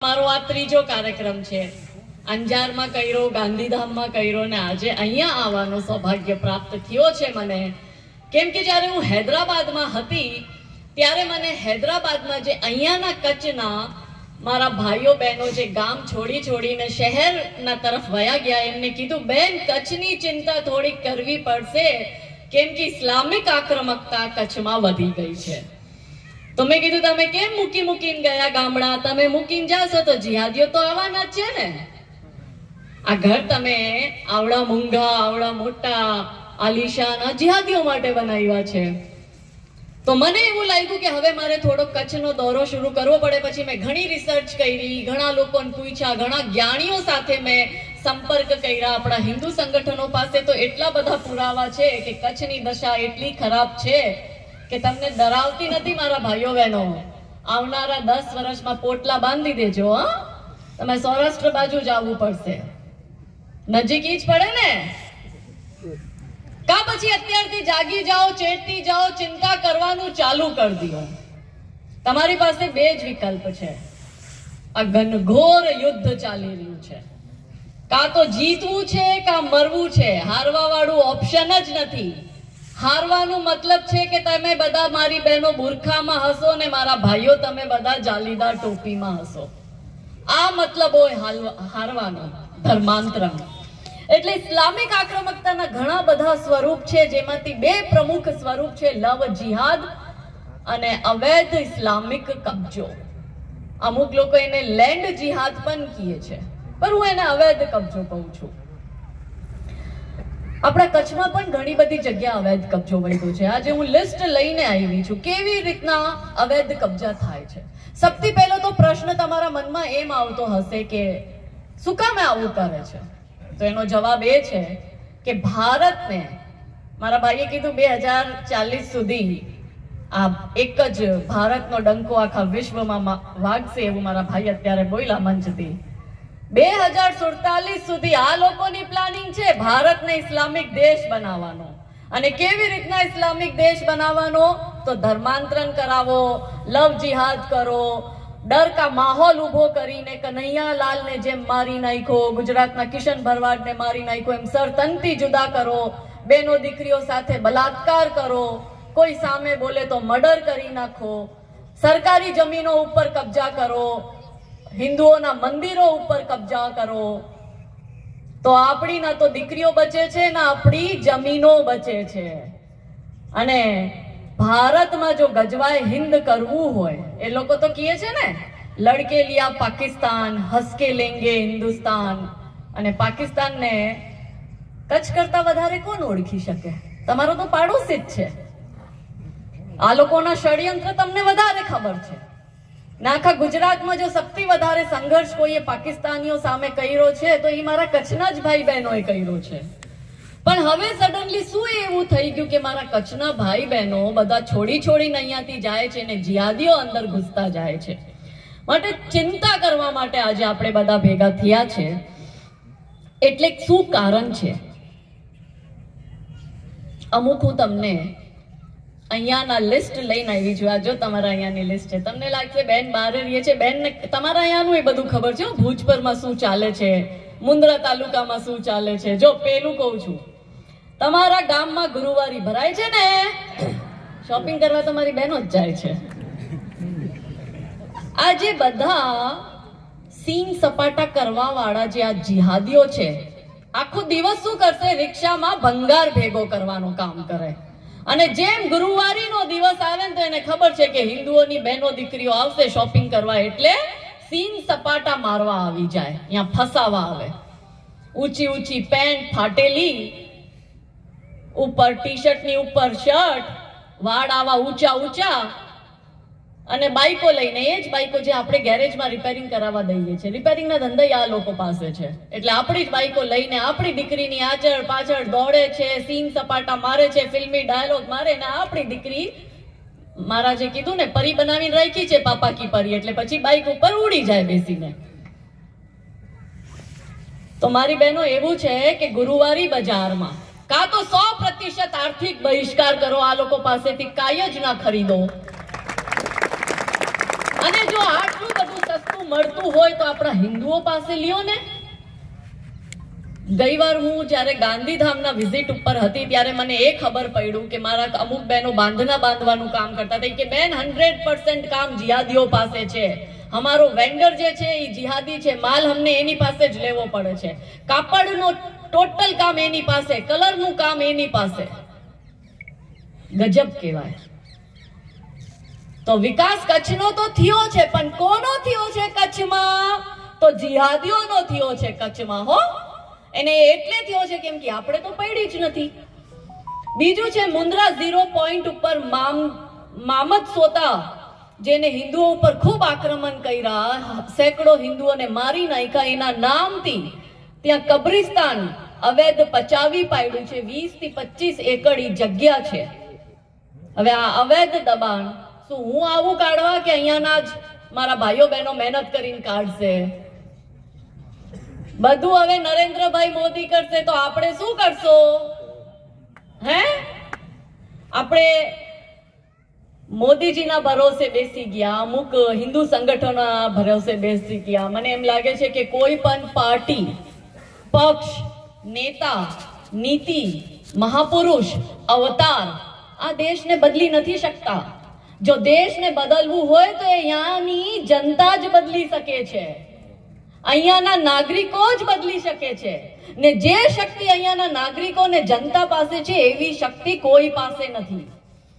મારો આ ત્રીજો કાર્યક્રમ છે. અંજારમાં કર્યો, ગાંધીધામમાં કર્યો ને આજે અહીંયા આવવાનો સૌભાગ્ય પ્રાપ્ત થયો છે મને. કેમ કે જ્યારે હું હૈદરાબાદમાં હતી ત્યારે મને હૈદરાબાદમાં જે અહીંયાના કચ્છના મારા ભાઈઓ બહેનો જે ગામ છોડીને શહેરના તરફ વયા ગયા, એમને કીધું બેન કચ્છની ચિંતા થોડી કરવી પડશે, કેમ કે ઇસ્લામિક આક્રમકતા કચ્છમાં વધી ગઈ છે. તો મેં કીધું તમે કેમ મૂકીને ગયા ગામડા? તમે મૂકીને જાશો તો જિહાદીઓ તો આવવાના જ છે ને. આ ઘર તમે આવડા મૂંઘા, આવડા મોટા, આલિશાન જિહાદીઓ માટે બનાવ્યા છે. તો મને એવું લાગ્યું કે હવે મારે થોડો કચ્છનો દોરો શરૂ કરવો પડે. પછી મેં ઘણી રિસર્ચ કરી, ઘણા લોકોને પૂછ્યા, ઘણા જ્ઞાનીઓ સાથે મેં સંપર્ક કર્યા. આપણા હિન્દુ સંગઠનો પાસે તો એટલા બધા પુરાવા છે કે કચ્છની દશા એટલી ખરાબ છે કે તમને ડરાવતી નથી મારા ભાઈઓ બહેનો. આવનારા 10 વર્ષમાં પોટલા બાંધી દેજો. તમે સૌરાષ્ટ્ર બાજુ જ આવવું પડશે, નજીક જ પડે ને. કા પછી અત્યારથી જાગી જાઓ, ચેતતી જાઓ, ચિંતા કરવાનું ચાલુ કરી દો. તમારી પાસે બે જ વિકલ્પ છે. આ ઘનઘોર યુદ્ધ ચાલી રહ્યું છે. કા તો જીતવું છે કા મરવું છે. હારવા વાળું ઓપ્શન જ નથી. હારવાનું મતલબ છે કે તમે બધા મારી બહેનો બુરખામાં હશો ને મારા ભાઈઓ તમે બધા જાલીદાર ટોપીમાં હશો. આ મતલબ હોય હારવાનો, ધર્માંતરણ. એટલે ઇસ્લામિક આક્રમકતાના ઘણા બધા સ્વરૂપ છે, જેમાંથી બે પ્રમુખ સ્વરૂપ છે, લવ જિહાદ અને અવૈધ ઇસ્લામિક કબજો. અમુક લોકો એને લેન્ડ જિહાદ પણ કહે છે, પણ હું એને અવૈધ કબજો કહું છું. આપણા કચ્છમાં પણ ઘણી બધી જગ્યા અવૈધ કબજો વધ્યો છે. આજે હું લિસ્ટ લઈને આવી છું કેવી રીતના અવૈધ કબજા થાય છે. સૌથી પહેલો તો પ્રશ્ન તમારા મનમાં એમ આવતો હશે કે શું કામ આવું કરે છે? તો એનો જવાબ એ છે કે ભારતને, મારા ભાઈએ કીધું 2040 સુધી આ એક જ ભારતનો ડંકો આખા વિશ્વમાં વાગશે એવું મારા ભાઈ અત્યારે બોલ્યા મંચથી. 2047 સુધી આ લોકોની પ્લાનિંગ છે ભારતને ઇસ્લામિક દેશ બનાવવાનો. અને કેવી રીતના ઇસ્લામિક દેશ બનાવવાનો? તો ધર્માંતરણ કરાવો, લવ જિહાદ કરો, ડર કા માહોલ ઉભો કરીને કનૈયાલાલને જેમ મારી નાખ્યો, ગુજરાતના કિશન ભરવાડને મારી નાખ્યો, એમ સરતનથી જુદા કરો, બેનો દીકરીઓ સાથે બલાત્કાર કરો, કોઈ સામે બોલે તો મર્ડર કરી નાખો, સરકારી જમીનો ઉપર કબજા કરો, હિન્દુઓના મંદિરો ઉપર કબજા કરો. તો આપણી ના તો દીકરીઓ બચે છે ના આપણી જમીનો બચે છે. અને ભારતમાં જો ગજવાય હિન્દ કરવું હોય, એ લોકો તો કહે છે ને લડકે લિયા પાકિસ્તાન, હસકે લેંગે હિન્દુસ્તાન. અને પાકિસ્તાનને કચ્છ કરતા વધારે કોણ ઓળખી શકે? તમારો તો પાડોશી જ છે. આ લોકોના ષડયંત્ર તમને વધારે ખબર છે. આખા ગુજરાતમાં જો સૌથી વધારે સંઘર્ષ કોઈએ પાકિસ્તાનીઓ સામે કર્યો છે તો એ મારા કચ્છના જ ભાઈ બહેનોએ કર્યો છે. પણ હવે સડનલી શું એવું થઈ ગયું કે મારા કચ્છના ભાઈ બહેનો બધા છોડીને અહીંયાથી જાય છે ને જિહાદીઓ અંદર ઘૂસતા જાય છે. માટે ચિંતા કરવા માટે આજે આપણે બધા ભેગા થયા છે. એટલે શું કારણ છે? અમુક હું તમને અહીંયાના લિસ્ટ લઈને આવી છું. આ જો તમારા અહીંયાની લિસ્ટ છે. તમને લાગશે બેન બહાર રહીએ છે, બેન તમારા અહીંયાનું એ બધું ખબર છે. ભુજપરમાં શું ચાલે છે, મુન્દ્રા તાલુકામાં શું ચાલે છે. જો પેલું કહું છું, તમારા ગામમાં ગુરુવારી ભરાય છે ને, શોપિંગ કરવા તમારી બહેનો જ જાય છે. આ જે બધા સીન સપાટા કરવા વાળા જે આ જિહાદીઓ છે, આખો દિવસ શું કરશે? રિક્ષામાં ભંગાર ભેગો કરવાનું કામ કરે. અને જેમ ગુરુવારીનો દિવસ આવે ને તો એને ખબર છે કે હિન્દુઓની બહેનો દીકરીઓ આવશે શોપિંગ કરવા, એટલે સીન સપાટા મારવા આવી જાય, અહીંયા ફસાવા આવે. ઊંચી પેન્ટ ફાટેલી, ઉપર ટી શર્ટની ઉપર શર્ટ, વાળ આવા ઊંચા, અને બાઈકો લઈને, એ જ બાઈકો જે આપણે ગેરેજમાં રિપેરિંગ કરાવવા દઈએ છીએ. રિપેરિંગના ધંધા આ લોકો પાસે છે. એટલે આપણી જ બાઈકો લઈને આપણી દીકરીની આગળ પાછળ દોડે છે, સીન સપાટા મારે છે, ફિલ્મી ડાયલોગ મારે, ને આપણી દીકરી મારા જે કીધું ને પરી બનાવીને રાખી છે, પાપા કી પરી, એટલે પછી બાઈક ઉપર ઉડી જાય બેસીને. તો મારી બહેનો એવું છે કે ગુરુવારી બજારમાં કા તો 100% આર્થિક બહિષ્કાર કરો, આ લોકો પાસેથી કાંઈ જ ના ખરીદો. અને જો આટલું બધું સસ્તું મળતું હોય તો આપણા હિન્દુઓ પાસે લ્યો ને. ગઈ વાર હું જ્યારે ગાંધીધામના વિઝિટ ઉપર હતી ત્યારે મને એ ખબર પડ્યું કે મારા અમુક બહેનો બાંધના બાંધવાનું કામ કરતા હતા કે બેન 100% કામ જિહાદીઓ પાસે છે. અમારો વેન્ડર જે છે એ જિહાદી છે, માલ અમને એની પાસે જ લેવો પડે છે, કાપડનો ટોટલ કામ એની પાસે, કલરનું કામ એની પાસે. ગજબ કહેવાય. તો વિકાસ કચ્છનો તો થયો છે, પણ કોનો થયો છે કચ્છમાં? તો જિહાદીઓનો થયો છે કચ્છમાં. હો, એને એટલે થયો છે કેમ કે આપણે તો પડી જ નથી. બીજું છે મુન્દ્રા 0 પોઈન્ટ ઉપર મામદ સોતા, જેને હિન્દુઓ ઉપર ખૂબ આક્રમણ કર્યા, સેંકડો હિન્દુઓને મારી નાખ્યા, એના નામથી ત્યાં કબ્રિસ્તાન અવૈધ પચાવી પાડ્યું છે. 20 થી 25 એકડ જગ્યા છે. હવે આ અવૈધ દબાણ શું હું આવું કાઢવા કે અહીંયાના જ મારા ભાઈઓ બહેનો મહેનત કરીને કાઢશે? બધું હવે નરેન્દ્રભાઈ મોદી કરશે તો આપણે શું કરશો? હે, આપણે મોદીજીના ભરોસે બેસી ગયા, અમુક હિન્દુ સંગઠનોના ભરોસે બેસી ગયા. મને એમ લાગે છે કે કોઈ પણ પાર્ટી, પક્ષ, નેતા, નીતિ, મહાપુરુષ, અવતાર આ દેશને બદલી નથી શકતા. જો દેશને બદલવું હોય તો અહીંયાની જનતા જ બદલી શકે છે, અહીંયાના નાગરિકો જ બદલી શકે છે. ને જે શક્તિ અહીંયાના નાગરિકો ને જનતા પાસે છે એવી શક્તિ કોઈ પાસે નથી.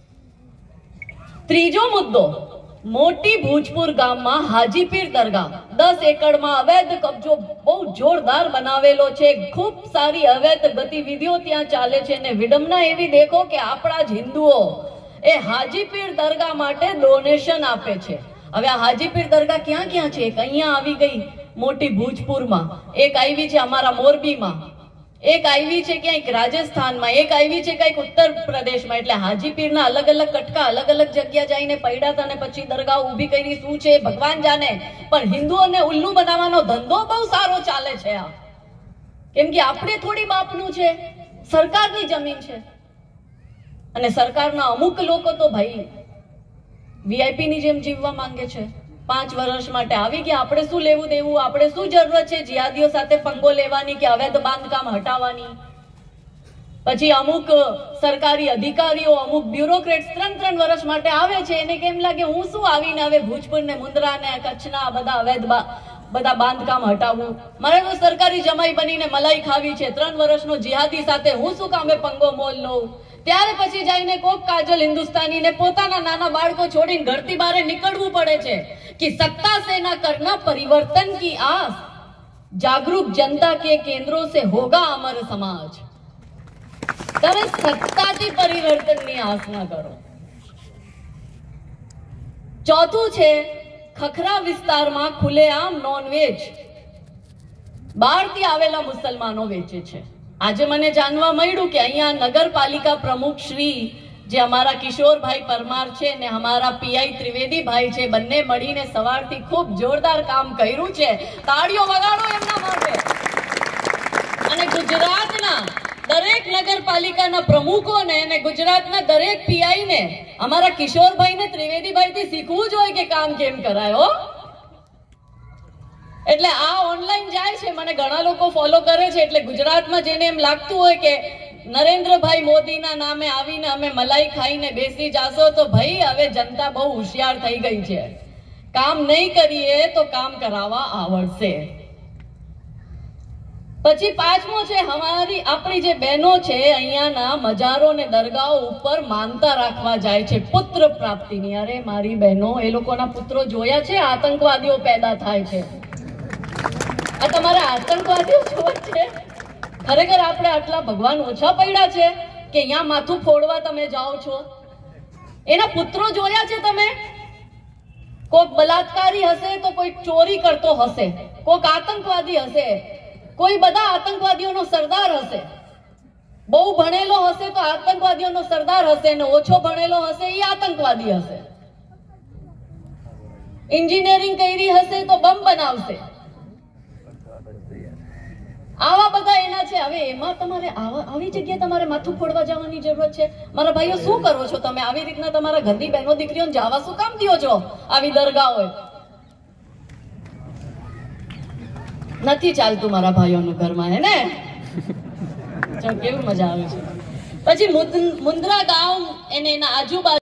ત્રીજો મુદ્દો, મોટી ભુજપુર ગામમાં હાજીપીર દરગાહ 10 એકડમાં અવૈધ કબજો બહુ જોરદાર બનાવેલો છે. ખૂબ સારી અવૈધ ગતિવિધિઓ ત્યાં ચાલે છે. ને વિડંબના એવી દેખો કે આપણા જ હિન્દુઓ એ હાજીપીર દરગાહ માટે ડોનેશન આપે છે. હવે આ હાજીપીર દરગાહ ક્યાં ક્યાં છે? એક અહીંયા આવી ગઈ મોટી ભુજપુરમાં, એક આવી છે અમારા મોરબીમાં, એક આવી છે ક્યાંક રાજસ્થાનમાં, એક આવી છે કંઈક ઉત્તર પ્રદેશમાં. એટલે હાજીપીરના અલગ અલગ કટકા અલગ અલગ જગ્યા જઈને પડ્યા હતા અને પછી દરગાહ ઊભી કરી. શું છે ભગવાન જાણે, પણ હિન્દુઓને ઉલ્લુ બનાવવાનો ધંધો બહુ સારો ચાલે છે આ. કેમ કે આપણે થોડી બાપનું છે, સરકારની જમીન છે. અને સરકારના અમુક લોકો તો ભાઈ વીઆઈપી ની જેમ જીવવા માંગે છે. 5 વર્ષ માટે આવી ગયા, આપણે શું લેવું દેવું? આપણે શું જરૂરત છે જિહાદીઓ સાથે પંગો લેવાની કે અવૈધ બાંધકામ હટાવવાની? પછી અમુક સરકારી અધિકારીઓ, અમુક બ્યુરોક્રેટ્સ 3 વર્ષ માટે આવે છે. એને કેમ લાગે હું શું આવીને હવે ભુજપુર ને મુન્દ્રા ને કચ્છના બધા અવૈધ બધા બાંધકામ હટાવવું? મારે તો સરકારી જમાઈ બનીને મલાઈ ખાવી છે. 3 વર્ષનો જિહાદી સાથે હું શું કામે પંગો મોલ લઉં? ત્યારે પછી જઈને કોક કાજલ હિન્દુસ્તાની ને પોતાના નાના બાળકો છોડીને ઘરથી બહાર નીકળવું પડે છે कि सत्ता से ना करना परिवर्तन की आस, जागरूक जनता के केंद्रों से होगा अमर समाज. તમે સત્તાથી પરિવર્તનની આસ ના કરો. ચોથું છે ખખરા વિસ્તારમાં ખુલ્લેઆમ નોનવેજ બહારથી આવેલા મુસલમાનો વેચે છે. આજે મને જાણવા મળ્યું કે અહીંયા નગરપાલિકા પ્રમુખ શ્રી જે અમારા કિશોરભાઈ પરમાર છે ને અમારા પીઆઈ ત્રિવેદી ભાઈ છે, બંને મળીને સવારથી ખૂબ જોરદાર કામ કર્યું છે. તાળીઓ વગાડો એમના માટે. અને ગુજરાતના દરેક નગરપાલિકાના પ્રમુખોને અને ગુજરાતના દરેક પીઆઈ ને અમારા કિશોરભાઈ ને ત્રિવેદીભાઈ થી શીખવું જોઈએ કે કામ કેમ કરાય. એટલે આ ઓનલાઈન જાય છે, મને ઘણા લોકો ફોલો કરે છે. એટલે ગુજરાતમાં જેને એમ લાગતું હોય કે નરેન્દ્રભાઈ મોદીના નામે આવીને અમે મલાઈ ખાઈને બેસી જાશો, તો ભાઈ હવે જનતા બહુ હોશિયાર થઈ ગઈ છે. કામ નહીં કરીએ તો કામ કરાવવા આવડશે. પછી પાંચમો છે આપણી જે બહેનો છે અહીંયાના મજારો ને દરગાહો ઉપર માનતા રાખવા જાય છે પુત્ર પ્રાપ્તિની. અરે મારી બહેનો, એ લોકોના પુત્રો જોયા છે આતંકવાદીઓ પેદા થાય છે. આ તમારા આતંકવાદીઓ જોવા છે? ખરેખર આપણે આટલા ભગવાન ઓછા પડ્યા છે કે અહીંયા માથું ફોડવા તમે જાઓ છો? એના પુત્રો જોયા છે તમે? કોઈક બલાત્કારી હશે તો કોઈ ચોરી કરતો હશે, કોઈક આતંકવાદી હશે, કોઈ બધા આતંકવાદીઓનો સરદાર હશે. બહુ ભણેલો હશે તો આતંકવાદીઓનો સરદાર હશે, ને ઓછો ભણેલો હશે એ આતંકવાદી હશે. એન્જિનિયરિંગ કરી હશે તો બમ બનાવશે. આવા બધા એના છે. હવે એમાં તમારે આવી જગ્યાએ તમારે માથું ફોડવા જવાની જરૂરત છે? મારા ભાઈઓ, શું કરો છો તમે? આવી રીતના તમારા ઘરની બહેનો દીકરીઓને જવા શું કામ દો છો આવી દરગાહ હોય? નથી ચાલતું મારા ભાઈઓનું ઘરમાં, હે ને? કેવું મજા આવે છે. પછી મુન્દ્રા ગામ અને એના આજુબાજુ